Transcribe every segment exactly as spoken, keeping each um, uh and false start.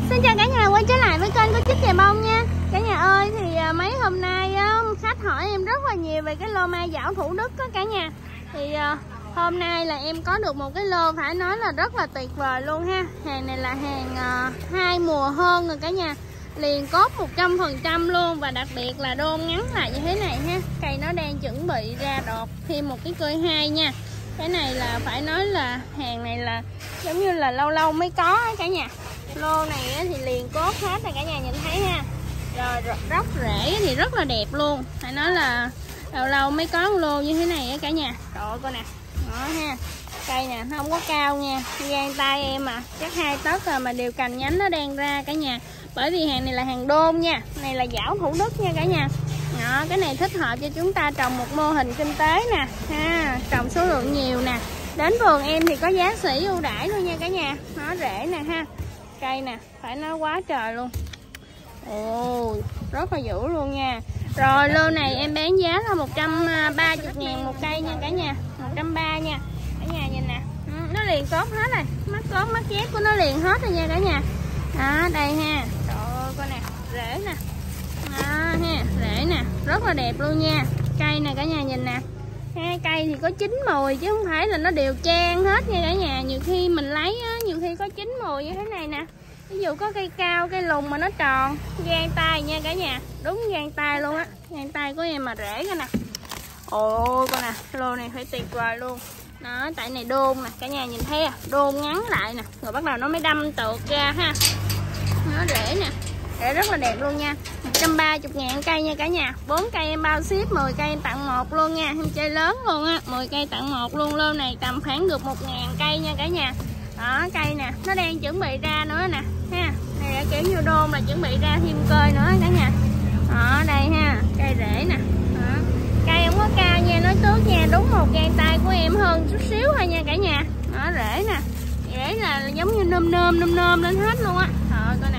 Xin chào cả nhà, quay trở lại với kênh của Chích Chè Bông nha. Cả nhà ơi, thì mấy hôm nay á, khách hỏi em rất là nhiều về cái lô mai dảo Thủ Đức đó cả nhà. Thì uh, hôm nay là em có được một cái lô phải nói là rất là tuyệt vời luôn ha. Hàng này là hàng uh, hai mùa hơn rồi cả nhà. Liền cốt một trăm phần trăm luôn. Và đặc biệt là đôn ngắn lại như thế này ha. Cây nó đang chuẩn bị ra đọt thêm một cái cơi hai nha. Cái này là phải nói là hàng này là giống như là lâu lâu mới có cả nhà. Lô này thì liền cốt hết rồi cả nhà nhìn thấy ha. Rồi róc rễ thì rất là đẹp luôn. Phải nói là lâu lâu mới có một lô như thế này á cả nhà. Trời ơi coi nè. Đó ha. Cây nè nó không có cao nha. Gan tay em à. Chắc hai tấc rồi mà đều cành nhánh nó đang ra cả nhà. Bởi vì hàng này là hàng đôn nha. Này là dảo Thủ Đức nha cả nhà. Đó, cái này thích hợp cho chúng ta trồng một mô hình kinh tế nè ha. Trồng số lượng nhiều nè. Đến vườn em thì có giá sỉ ưu đãi luôn nha cả nhà. Nó rễ nè ha. Cây nè, phải nói quá trời luôn. Ồ, rất là dữ luôn nha. Rồi lô này em bán giá là một trăm ba mươi ngàn một cây nha cả nhà. Một trăm ba mươi nha. Cả nhà nhìn nè. Nó liền cốt hết rồi. Mắt cốt, mắt dép của nó liền hết rồi nha cả nhà. Đó, đây ha. Trời ơi, coi nè, rễ nè. Đó ha, rễ nè, rất là đẹp luôn nha. Cây nè cả nhà nhìn nè. Ha, cây thì có chín mùi chứ không phải là nó đều trang hết nha cả nhà. Nhiều khi mình lấy á, nhiều khi có chín mùi như thế này nè. Ví dụ có cây cao, cây lùn mà nó tròn, gan tay nha cả nhà. Đúng gan tay luôn á. Gan tay của em mà rễ coi nè. Ồ con nè, lô này phải tuyệt vời luôn. Đó, tại này đôn nè, cả nhà nhìn thấy à, đôn ngắn lại nè. Rồi bắt đầu nó mới đâm tược ra ha. Nó rễ nè. Rễ rất là đẹp luôn nha. Một trăm ba mươi ngàn cây nha cả nhà. Bốn cây em bao ship, mười cây em tặng một luôn nha. Em chơi lớn luôn á, mười cây tặng một luôn. Lô này tầm khoảng được một ngàn cây nha cả nhà. Đó, cây nè, nó đang chuẩn bị ra nữa nè ha. Này là kiểu như đôn là chuẩn bị ra thêm cơi nữa cả nhà. Đó, đây ha, cây rễ nè. Đó. Cây không có cao nha, nói trước nha, đúng một gang tay của em hơn chút xíu thôi nha cả nhà. Đó, rễ nè. Rễ là giống như nôm nôm nôm nôm lên hết luôn á. Trời coi nè.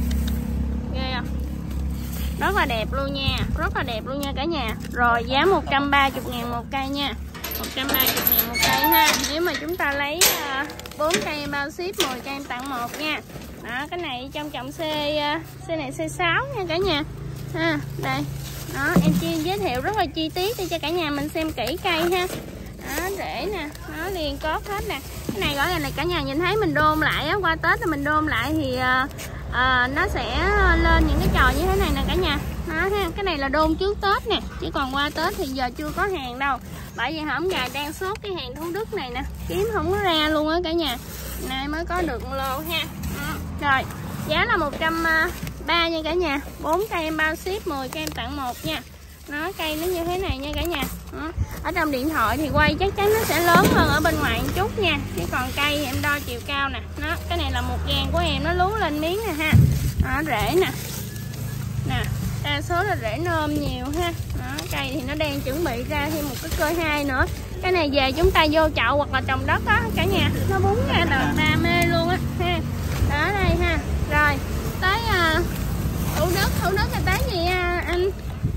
Ghê không? Rất là đẹp luôn nha, rất là đẹp luôn nha cả nhà. Rồi giá một trăm ba mươi ngàn một cây nha. Một trăm ba mươi ngàn một cây ha. Nếu mà chúng ta lấy uh, bốn cây bao ship, mười cây em tặng một nha. Đó, cái này trong trọng C uh, C này C sáu nha cả nhà. Ha, đây. Đó, em chia giới thiệu rất là chi tiết để cho cả nhà mình xem kỹ cây ha. Đó, rễ nè, nó liền cốt hết nè. Cái này gọi là này cả nhà nhìn thấy mình đôn lại á, qua Tết thì mình đôn lại thì uh, uh, nó sẽ lên những cái trò như thế này nè cả nhà. Đó ha, cái này là đôn trước Tết nè, chứ còn qua Tết thì giờ chưa có hàng đâu. Bởi vì hổm gài đang sốt cái hàng Thủ Đức này nè, kiếm không có ra luôn á cả nhà. Nay mới có được một lô ha. Ừ. Rồi, giá là một trăm ba mươi nha cả nhà. bốn cây em bao ship, mười cây em tặng một nha. Nó cây nó như thế này nha cả nhà. Đó. Ở trong điện thoại thì quay chắc chắn nó sẽ lớn hơn ở bên ngoài một chút nha. Chứ còn cây thì em đo chiều cao nè. Nó cái này là một gang của em nó lú lên miếng nè ha. Đó, rễ nè. Nè, đa số là rễ nôm nhiều ha. Đó, cây thì nó đang chuẩn bị ra thêm một cái cơi hai nữa. Cái này về chúng ta vô chậu hoặc là trồng đất á cả nhà, nó búng ra là đam mê luôn á ha. Đó đây ha. Rồi, tới uh, Thủ Đức, Thủ Đức là tới gì à, anh?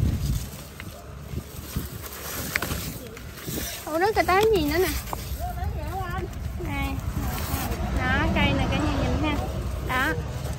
Thủ Đức là tới gì nữa nè. Đây. Đó, cây này cả nhà nhìn ha. Đó.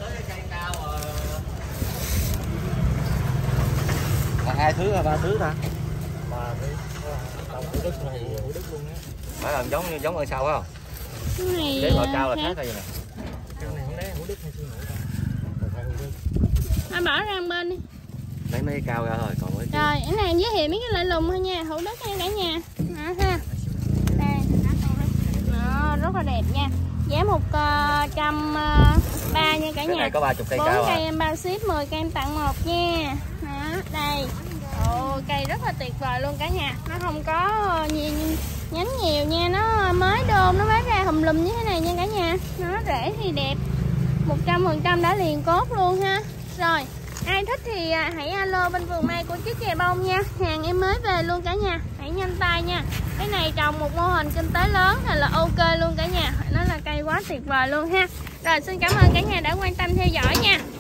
Là hai thứ hay ba thứ ta? Ba thứ. Thủ Đức này, Thủ Đức luôn á. Phải làm giống giống ở sau không? Cái này Để loại cao là khác hay gì nè. Cái này không lẽ Thủ Đức hay Xuân Hữu ta? Còn hai Thủ Đức. Thôi bỏ ra một bên đi. Lấy mấy cao ra thôi, còn mấy Rồi, cái này giới thiệu mấy cái loại lùn thôi nha, Thủ Đức nha cả nhà. Đó ha. Đây. Đó, rất là đẹp nha. Giá một trăm ba nha cả cái nhà. này có ba mươi cây cao. bốn cây à. em bao ship, mười cây em tặng một nha. Đó, đây. Ồ, cây rất là tuyệt vời luôn cả nhà. Nó không có nhiều nhánh nhiều nha, nó mới đôn nó mới ra hùm lùm như thế này nha cả nhà. Nó rễ thì đẹp. một trăm phần trăm đã liền cốt luôn ha. Rồi, ai thích thì hãy alo bên vườn mai của Chích Chè Bông nha. Hàng em mới về luôn cả nhà. Hãy nhanh tay nha. Cái này trồng một mô hình kinh tế lớn thì là ok luôn cả nhà. Nó là cây quá tuyệt vời luôn ha. Rồi, xin cảm ơn cả nhà đã quan tâm theo dõi nha.